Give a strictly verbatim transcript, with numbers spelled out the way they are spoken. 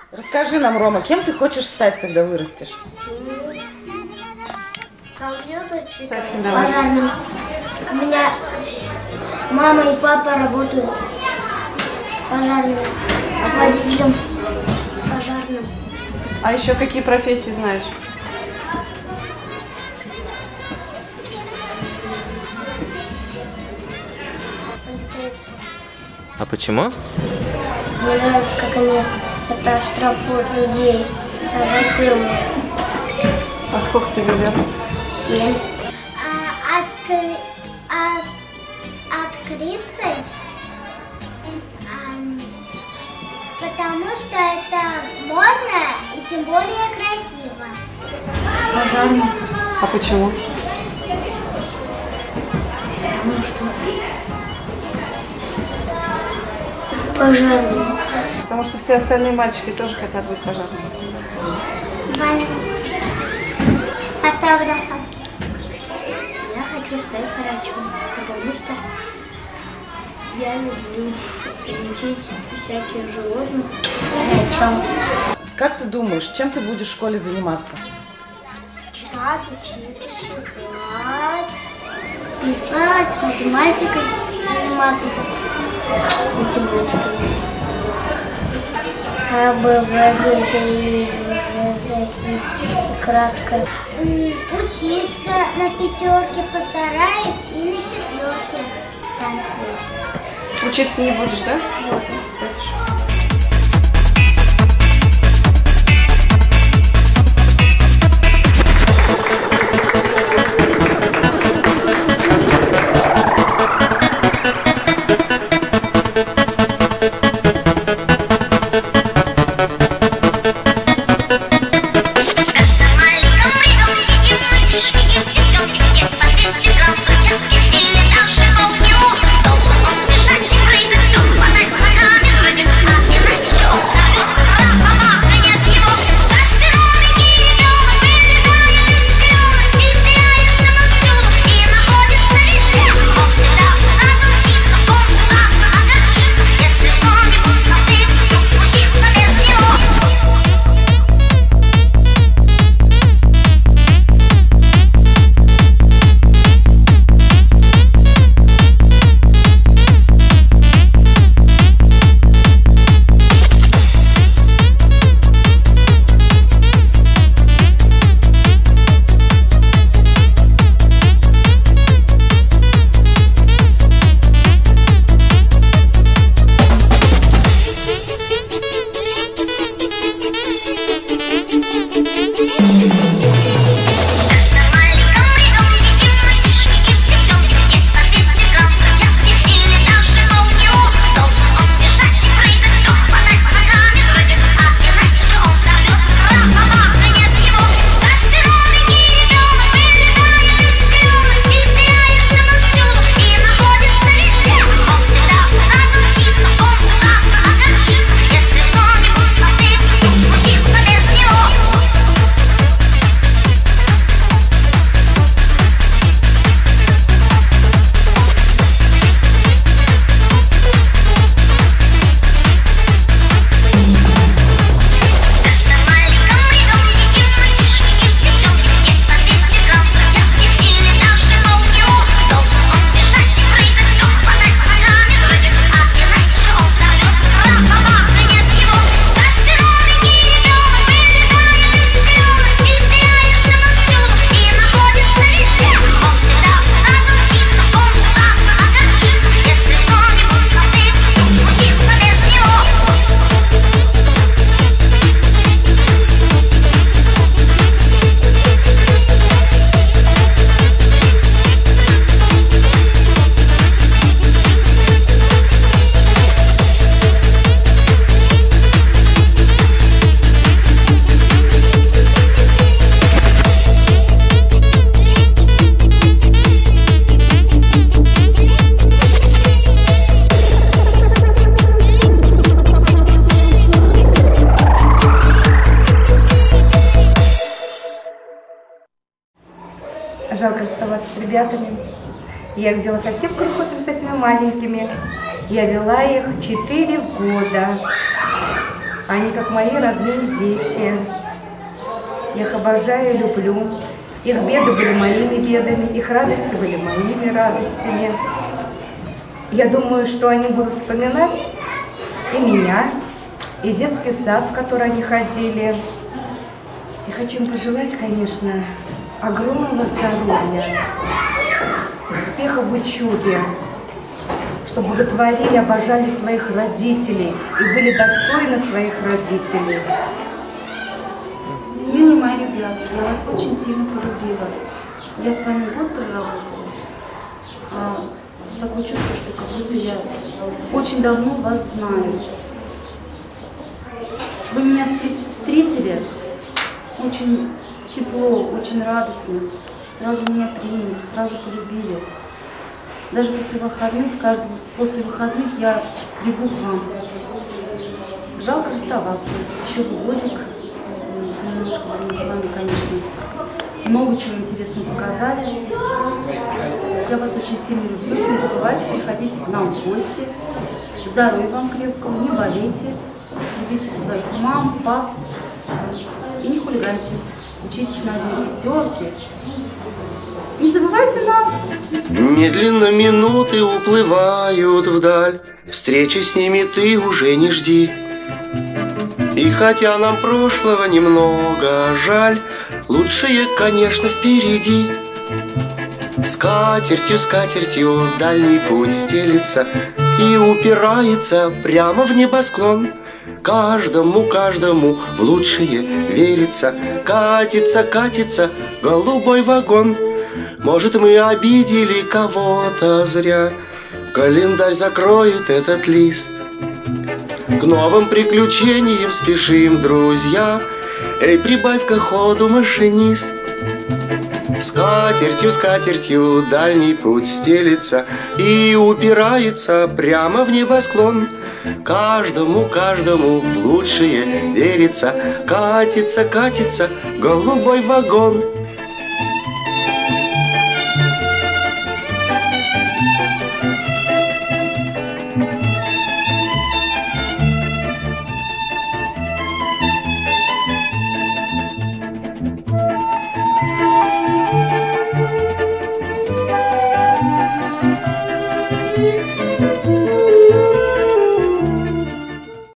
Расскажи нам, Рома, кем ты хочешь стать, когда вырастешь? Пожарным. У меня мама и папа работают пожарными, водителем пожарным. А еще какие профессии знаешь? А почему? Мне нравится, как они это штрафуют людей, сажают в тюрьму. А сколько тебе лет? Семь. А, от, от, актрисой, а, потому что это модно и тем более красиво. Пожарным. А почему? Потому что пожарным. Потому что все остальные мальчики тоже хотят быть пожарными. Фотографом. Я хочу стать врачом, потому что я люблю лечить всяких животных врачом. Как ты думаешь, чем ты будешь в школе заниматься? Читать, учиться, читать, писать, математикой заниматься. Математикой. А, Б, В, Г, Д, И, Ж, З, И, кратко. Учиться на пятерке постараюсь и на четверке в конце. Учиться не будешь, да? Вот. Жалко расставаться с ребятами. Я их взяла совсем крохотными, совсем маленькими. Я вела их четыре года. Они как мои родные дети. Я их обожаю и люблю. Их беды были моими бедами, их радости были моими радостями. Я думаю, что они будут вспоминать и меня, и детский сад, в который они ходили. И хочу им пожелать, конечно, огромного здоровья, успеха в учебе, чтобы боготворили, обожали своих родителей и были достойны своих родителей. Юни, мои ребята, я вас очень сильно полюбила. Я с вами год проработала. А, такое чувство, что как будто я очень давно вас знаю. Вы меня встретили очень тепло, очень радостно. Сразу меня приняли, сразу полюбили. Даже после выходных, каждый, после выходных я бегу к вам. Жалко расставаться. Еще годик. Немножко мы с вами, конечно, много чего интересного показали. Я вас очень сильно люблю. Не забывайте, приходите к нам в гости. Здоровья вам крепкого, не болейте. Любите своих мам, пап. И не хулиганьте. Учитесь на одной пятерке. Не забывайте нас. Медленно минуты уплывают вдаль. Встречи с ними ты уже не жди. И хотя нам прошлого немного жаль, лучшее, конечно, впереди. Скатертью, скатертью дальний путь стелится и упирается прямо в небосклон. Каждому, каждому в лучшее верится. Катится, катится голубой вагон. Может, мы обидели кого-то зря. Календарь закроет этот лист. К новым приключениям спешим, друзья. Эй, прибавь-ка ходу, машинист. Скатертью, скатертью дальний путь стелится и упирается прямо в небосклон. Каждому, каждому в лучшее верится. Катится, катится голубой вагон.